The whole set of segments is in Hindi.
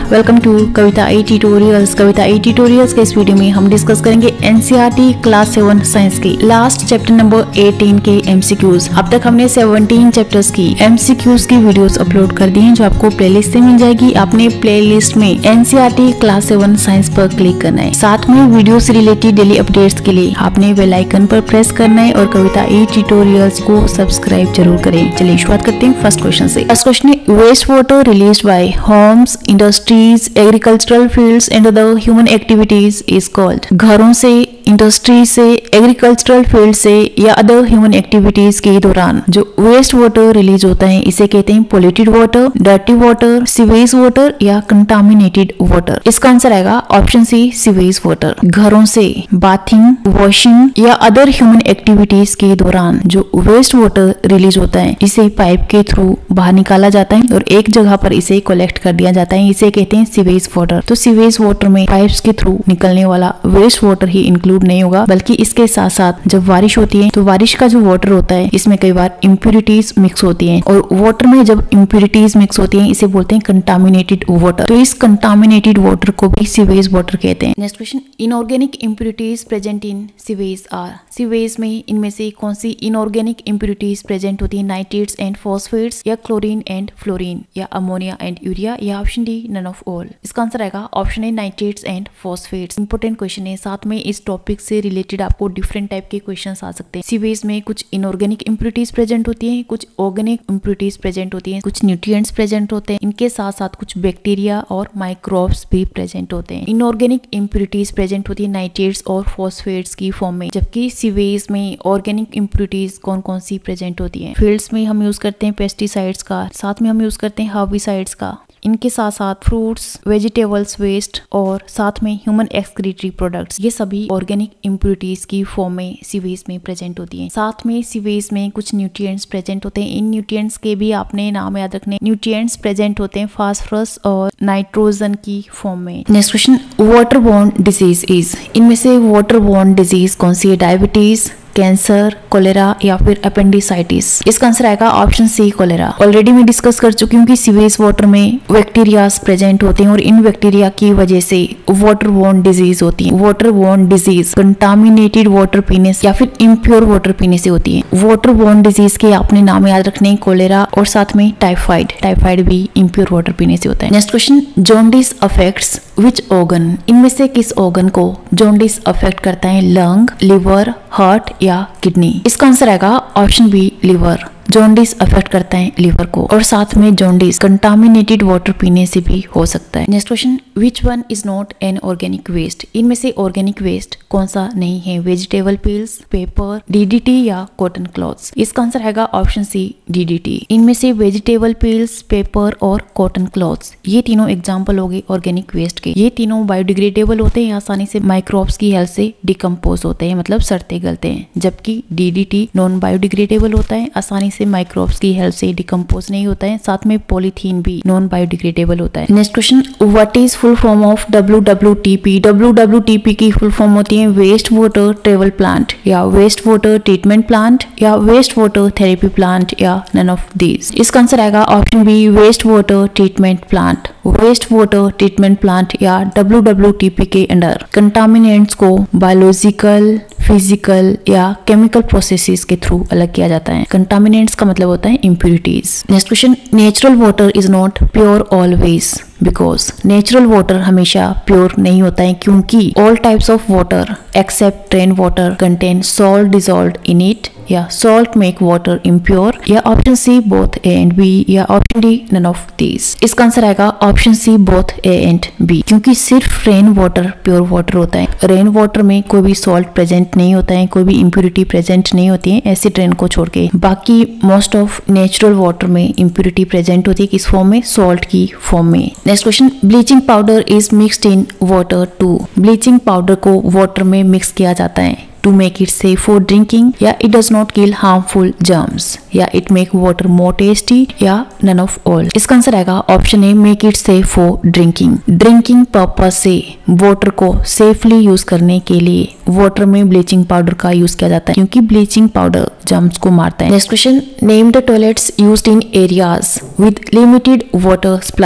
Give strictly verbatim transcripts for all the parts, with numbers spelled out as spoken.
Welcome to Kavita e tutorials. Kavita e tutorials के इस वीडियो में हम डिस्कस करेंगे एनसीईआरटी क्लास सेवन साइंस के लास्ट चैप्टर नंबर अठारह के एमसीक्यूज। अब तक हमने सत्रह चैप्टर्स की एमसीक्यूज की वीडियोस अपलोड कर दी हैं, जो आपको प्लेलिस्ट से मिल जाएगी। आपने प्लेलिस्ट में एनसीईआरटी क्लास सेवन साइंस पर क्लिक करना है। साथ में वीडियो से रिलेटेड डेली अपडेट्स के लिए आपने बेल आइकन पर प्रेस करना है और कविता ई ट्यूटोरियल्स को सब्सक्राइब जरूर करें। चलिए शुरुआत करते हैं फर्स्ट क्वेश्चन से। फर्स्ट क्वेश्चन है, waste water released by homes, industries, agricultural fields and other human activities is called. घरों से, इंडस्ट्री से, एग्रीकल्चरल फील्ड से या अदर ह्यूमन एक्टिविटीज के दौरान जो वेस्ट वाटर रिलीज होता है इसे कहते हैं polluted water, dirty water, sewage water या कंटामिनेटेड वाटर। इसका आंसर आएगा ऑप्शन सी, सीवेज वाटर। घरों से बाथिंग, वॉशिंग या अदर ह्यूमन एक्टिविटीज के दौरान जो वेस्ट वाटर रिलीज होता है इसे पाइप के थ्रू बाहर निकाला जाता है और एक जगह पर इसे कलेक्ट कर दिया जाता है, इसे कहते हैं सीवेज वाटर। तो सीवेज वाटर में पाइप्स के थ्रू निकलने वाला वेस्ट वाटर ही इंक्लूड नहीं होगा, बल्कि इसके साथ साथ जब बारिश होती है तो बारिश का जो वाटर होता है इसमें कई बार इम्प्यूरिटीज मिक्स होती हैं और वाटर में जब इम्प्यूरिटीज मिक्स होती हैं इसे बोलते हैं कंटामिनेटेड वाटर। तो इस कंटामिनेटेड वाटर को भी सीवेज वाटर कहते हैं। Next question, inorganic impurities present in sewage are. Sewage में इनमें से कौन सी इनऑर्गेनिक इम्प्यूरिटीज प्रेजेंट होती है? नाइट्रेट्स एंड फॉस्फेट्स या क्लोरीन एंड फ्लोरीन या अमोनिया एंड यूरिया या option D none of all. इसका आंसर आएगा option A, nitrates and phosphates. Important question है, साथ में इस टॉपिक से रिलेटेड आपको डिफरेंट टाइप के क्वेश्चंस आ सकते हैं। सीवेज में कुछ इनऑर्गेनिक इम्प्यूरिटीज प्रेजेंट होती हैं, कुछ ऑर्गेनिक इम्प्यूरिटीज प्रेजेंट होती हैं, कुछ न्यूट्रिएंट्स प्रेजेंट होते हैं, इनके साथ साथ कुछ बैक्टीरिया और माइक्रोब्स भी प्रेजेंट होते हैं। इनऑर्गेनिक इम्प्यूरिटीज प्रेजेंट होती है नाइट्रेट्स और फॉस्फेट्स की फॉर्म में, जबकि सीवेज में ऑर्गेनिक इम्प्यूरिटीज कौन कौन सी प्रेजेंट होती है? फील्ड्स में हम यूज करते हैं पेस्टिसाइड्स का, साथ में हम यूज करते हैं हर्बिसाइड्स का, इनके साथ साथ फ्रूट्स, वेजिटेबल्स वेस्ट और साथ में ह्यूमन एक्सक्रीटरी प्रोडक्ट्स, ये सभी ऑर्गेनिक इम्प्यूरिटीज की फॉर्म में सीवेज में प्रेजेंट होती हैं। साथ में सीवेज में कुछ न्यूट्रिएंट्स प्रेजेंट होते हैं। इन न्यूट्रिएंट्स के भी आपने नाम याद रखने। न्यूट्रिएंट्स प्रेजेंट होते हैं फास्फोरस और नाइट्रोजन की फॉर्म में। Next question, water borne disease is. इनमें से वाटर बोर्न डिजीज कौन सी है? डायबिटीज, कैंसर, कोलेरा या फिर अपेंडिसाइटिस। इसका आंसर आएगा ऑप्शन सी, कोलेरा। ऑलरेडी मैं डिस्कस कर चुकी हूँ कि सीवेज वाटर में बैक्टीरियाज प्रेजेंट होते हैं और इन बैक्टीरिया की वजह से वाटर बोर्न डिजीज होती है। Water borne disease contaminated water पीने से या फिर इम्प्योर वाटर पीने से होती है। वाटर बोर्न डिजीज के आपने नाम याद रखने, कोलेरा और साथ में टाइफाइड। टाइफाइड भी इम्प्योर वाटर पीने से होता है। Next question, jaundice affects which organ. इनमें से किस ऑर्गन को जॉन्डिस अफेक्ट करता है? लंग, लिवर, हार्ट या किडनी। इसका आंसर आएगा option B, liver. Jaundice affect करता है लिवर को और साथ में जॉन्डिस कंटामिनेटेड वाटर पीने से भी हो सकता है। Next question, which one is not an organic waste. इनमें से ऑर्गेनिक वेस्ट कौन सा नहीं है? वेजिटेबल पील्स, पेपर, डीडीटी या कॉटन क्लॉथ्स। इसका आंसर आएगा ऑप्शन सी, डीडीटी। इनमें से वेजिटेबल पील्स, पेपर और कॉटन क्लॉथ्स ये तीनों एग्जाम्पल हो गए ऑर्गेनिक वेस्ट के। ये तीनों बायोडिग्रेडेबल होते हैं, आसानी से माइक्रोब्स की हेल्प से डिकम्पोज होते हैं, मतलब सड़ते गलते हैं, जबकि डीडीटी नॉन बायोडिग्रेडेबल होता है, आसानी से माइक्रोब्स की हेल्प से डिकम्पोज नहीं होता है। साथ में पॉलीथीन भी नॉन बायोडिग्रेडेबल होता है। Next question, what is full form of W W T P. W W T P की फुल फॉर्म होती है वेस्ट वाटर ट्रेवल प्लांट या वेस्ट वाटर ट्रीटमेंट प्लांट या वेस्ट वाटर थेरेपी प्लांट या नन ऑफ दीज। इसका आंसर आएगा option B, waste water treatment plant. Waste water treatment plant या डब्ल्यू डब्ल्यू टी पी के अंडर कंटामिनेंट्स को बायोलॉजिकल, फिजिकल या केमिकल प्रोसेसेस के थ्रू अलग किया जाता है। कंटामिनेंट्स का मतलब होता है impurities. Next question, natural water is not pure always because. Natural water हमेशा प्योर नहीं होता है क्योंकि all types of water except rain water contain salt dissolved in it या सॉल्ट मेक वाटर इम्प्योर या option C, both A and B या option D, none of these. इसका आंसर आएगा option C, both A and B, क्योंकि सिर्फ रेन वाटर प्योर वाटर होता है। रेन वाटर में कोई भी सॉल्ट प्रेजेंट नहीं होता है, कोई भी इम्प्यूरिटी प्रेजेंट नहीं होती है एसिड रेन को छोड़ के। बाकी मोस्ट ऑफ नेचुरल वाटर में इम्प्यूरिटी प्रेजेंट होती है, किस फॉर्म में? सॉल्ट की फॉर्म में। Next question, bleaching powder is mixed in water to. Bleaching powder को वाटर में मिक्स किया जाता है to make it safe for drinking या it does not kill harmful germs या it make water more tasty या none of all। इसका आंसर आएगा option A, make it safe for drinking। Drinking purpose से वाटर को सेफली यूज करने के लिए वाटर में ब्लीचिंग पाउडर का यूज किया जाता है क्योंकि ब्लीचिंग पाउडर जर्म्स को मारता है। Next question, name the toilets used in areas with limited water supply.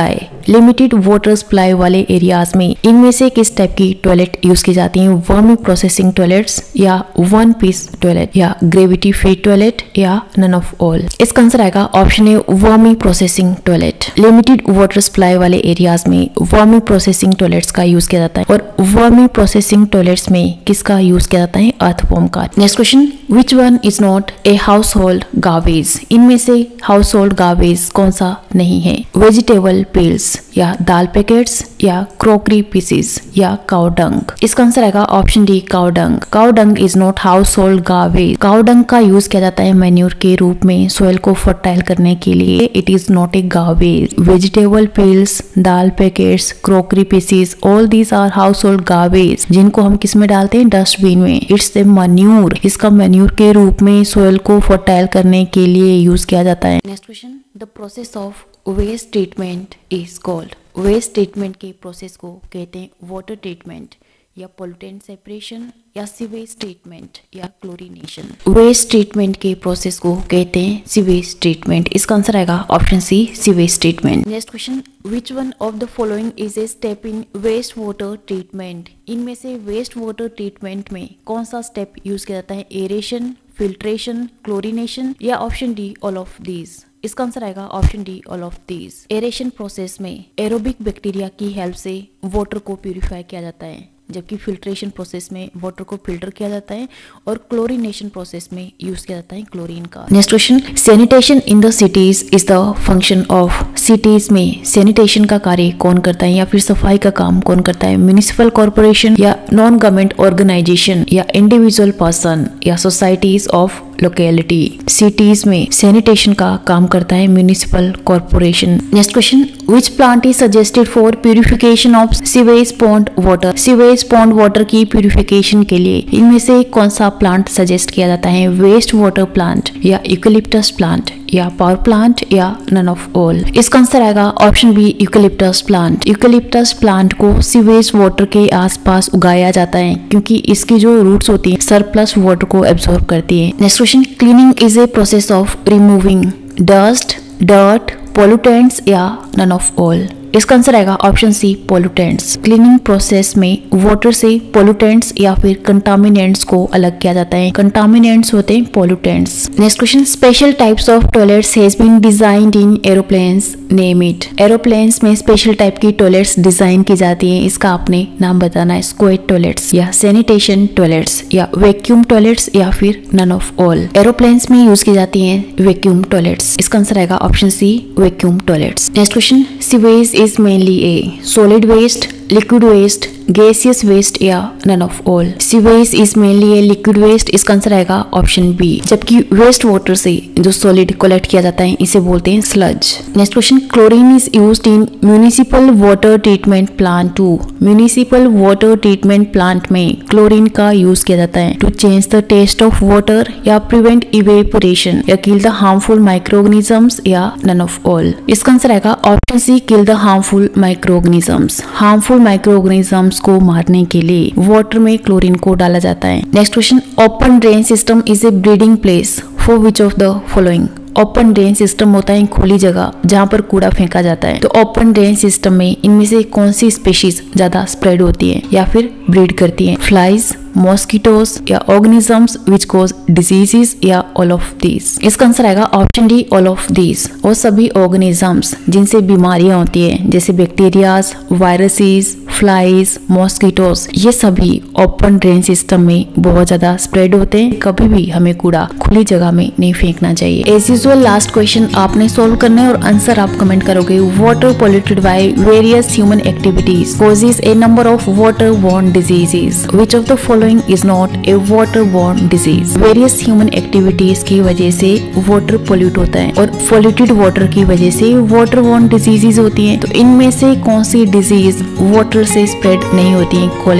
Limited water supply वाले एरियाज में इनमें से किस टाइप की टॉयलेट यूज की जाती है? वर्मी प्रोसेसिंग टॉयलेट्स या वन पीस टॉयलेट या ग्रेविटी फीड टॉयलेट या नन ऑफ ऑल? इसका आंसर आएगा option A vermi processing toilet. Limited water supply वाले एरियाज में वर्मी प्रोसेसिंग टॉयलेट्स का यूज किया जाता है और वर्मी प्रोसेसिंग टॉयलेट्स में किसका यूज किया जाता है? अर्थवॉर्म का। Next question, which one is not a household garbage? इनमें से हाउस होल्ड गार्बेज कौन सा नहीं है? वेजिटेबल पील्स या दाल पैकेट्स या क्रॉकरी पीसेस या काउ डंग? इसका आंसर आएगा option D cow dung. Cow dung is not household garbage. Cow dung का यूज किया जाता है मैन्योर के रूप में सॉइल को फर्टाइल करने के लिए। It is not a garbage. Vegetable peels, dal packets, crockery pieces, all these are household garbage जिनको हम किस में डालते हैं? डस्टबिन में। It's a manure. इसका मैन्योर के रूप में सॉइल को फर्टाइल करने के लिए यूज किया जाता है। Next question, the process of waste treatment is called? Waste treatment के प्रोसेस को कहते हैं वाटर ट्रीटमेंट या पोल्यूटेंट सेपरेशन या सीवेज ट्रीटमेंट या क्लोरीनेशन? वेस्ट ट्रीटमेंट के प्रोसेस को कहते हैं सीवेज ट्रीटमेंट। इसका आंसर आएगा option C sewage treatment. Next question, which one of the following is a step in waste water treatment? इनमें से वेस्ट वाटर ट्रीटमेंट में कौन सा स्टेप यूज किया जाता है? एरेशन, फिल्ट्रेशन, क्लोरीनेशन या option D all of these? इसका आंसर आएगा option D all of these. Aeration process में एरोबिक बैक्टीरिया की हेल्प से वाटर को प्यूरिफाई किया जाता है, जबकि फिल्ट्रेशन प्रोसेस में वाटर को फिल्टर किया जाता है और क्लोरीनेशन प्रोसेस में यूज किया जाता है क्लोरीन का। Next question, sanitation in the cities is the function of? Cities में सैनिटेशन का कार्य कौन करता है या फिर सफाई का काम कौन करता है? म्युनिसिपल कॉर्पोरेशन या नॉन गवर्नमेंट ऑर्गेनाइजेशन या इंडिविजुअल पर्सन या सोसाइटीज ऑफ लोकेलिटी? सिटीज में सैनिटेशन का काम करता है municipal corporation. Next question, which plant is suggested for purification of sewage pond water? Sewage pond water की प्यूरिफिकेशन के लिए इनमें से कौन सा प्लांट सजेस्ट किया जाता है? वेस्ट वाटर प्लांट या यूकेलिप्टस प्लांट या पावर प्लांट या नन ऑफ ऑल? इसका आंसर आएगा option B eucalyptus plant. Eucalyptus plant को सीवेज वाटर के आसपास उगाया जाता है क्योंकि इसकी जो रूट्स होती हैं सरप्लस वाटर को एब्जॉर्ब करती है। Next question, cleaning is a process of removing dust, dirt, pollutants या नन ऑफ ऑल? इसका आंसर आएगा option C pollutants. Cleaning process में वाटर से पोल्यूटेंट्स या फिर कंटामिनेंट्स को अलग किया जाता है। कंटामिनेंट्स होते हैं pollutants. Next question, special types of toilets has been designed in aeroplanes, name it? Aeroplanes में स्पेशल टाइप की टॉयलेट्स डिजाइन की जाती हैं, इसका आपने नाम बताना है। स्क्वेट टॉयलेट्स या सैनिटेशन टॉयलेट्स या वैक्यूम टॉयलेट्स या फिर नन ऑफ ऑल? एरोप्लेन्स में यूज की जाती हैं वैक्यूम टॉयलेट्स। इसका आंसर आएगा option C vacuum toilets. Next question, sewage is mainly a solid waste, liquid waste, gaseous waste या none of all? Sewage is mainly a liquid waste. इसका आंसर आएगा ऑप्शन बी। जबकि वेस्ट वाटर से जो सॉलिड कलेक्ट किया जाता है इसे बोलते हैं sludge. Next question, chlorine is used in municipal water treatment plant to? Municipal water treatment plant में क्लोरीन का यूज किया जाता है to change the taste of water या प्रिवेंट इवेपोरेशन या किल द हार्मफुल माइक्रोऑर्गेनिजम्स या नन ऑफ ऑल? इसका आंसर आएगा option C kill the harmful microorganisms. Harmful microorganisms को मारने के लिए वाटर में क्लोरीन को डाला जाता है। Next question, open drain system is a breeding place for which of the following? Open drain system होता है खुली जगह जहाँ पर कूड़ा फेंका जाता है। तो ओपन ड्रेन सिस्टम में इनमें से कौन सी स्पीशीज ज्यादा स्प्रेड होती है या फिर ब्रीड करती है? फ्लाइज, मॉस्किटोज या ऑर्गेनिजम्स विच कॉज डिजीजेस या ऑल ऑफ दीज? इसका आंसर आएगा option D all of these. और सभी ऑर्गेनिजम्स जिनसे बीमारियां होती है जैसे बैक्टीरियाज, वायरसेस, फ्लाइज, मॉस्किटोज, ये सभी ओपन ड्रेन सिस्टम में बहुत ज्यादा स्प्रेड होते हैं। कभी भी हमें कूड़ा खुली जगह में नहीं फेंकना चाहिए। एज यूजुअल लास्ट क्वेश्चन आपने सोल्व करना है और आंसर आप कमेंट करोगे। Water polluted by various human activities causes a number of waterborne diseases. Which of the following is not a waterborne disease? Various human activities की वजह से वाटर पोल्यूट होता है और पोल्यूटेड वाटर की वजह से वाटरबोर्न डिजीजेज होती हैं। तो इनमें से कौन सी डिजीज वाटर से स्प्रेड नहीं होती है? कोलेरा,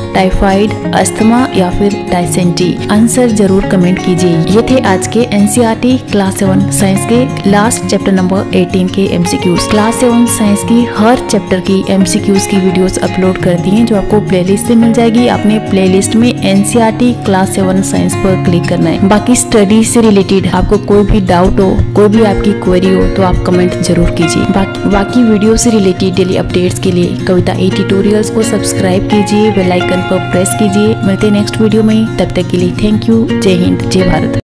टाइफाइड, अस्थमा या फिर डायसेंट्री? आंसर जरूर कमेंट कीजिए। ये थे आज के एनसीईआरटी क्लास सेवन साइंस के लास्ट चैप्टर नंबर अठारह के एमसीक्यूज। क्लास सेवन साइंस की हर चैप्टर की एमसीक्यूज की वीडियोस अपलोड कर दी हैं, जो आपको प्लेलिस्ट से मिल जाएगी। आपने प्लेलिस्ट में एनसीईआरटी क्लास सेवन साइंस पर क्लिक करना है। बाकी स्टडी से रिलेटेड आपको कोई भी डाउट हो, कोई भी आपकी क्वेरी हो तो आप कमेंट जरूर कीजिए। बाकी बाकी वीडियो से रिलेटेड डेली अपडेट्स के लिए कविता ए ट्यूटोरियल्स को सब्सक्राइब कीजिए, बेल आइकन पर प्रेस कीजिए। मिलते हैं नेक्स्ट वीडियो में, तब तक के लिए थैंक यू। जय हिंद, जय भारत।